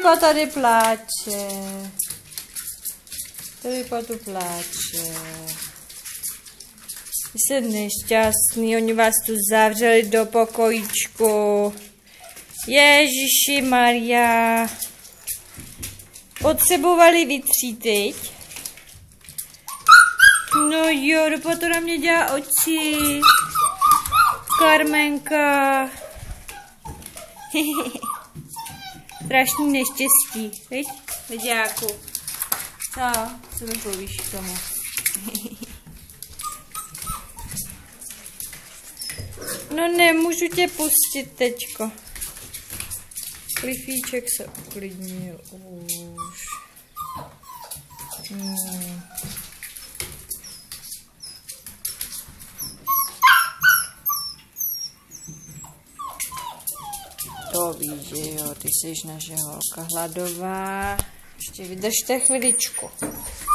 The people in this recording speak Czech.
Filipa tady pláče. Filipa tu pláče. Jste nešťastný, oni vás tu zavřeli do pokojíčku. Ježiši Maria. Potřebovali vytřít teď. No jo, dopa to na mě dělá oči. Karmenka. Strašný neštěstí, viď? Vidějáku. Co mi povíš k tomu? No nemůžu tě pustit teďko. Klifíček se uklidnil už. To víš, že jo, ty jsi naše holka hladová. Ještě vydržte chviličku.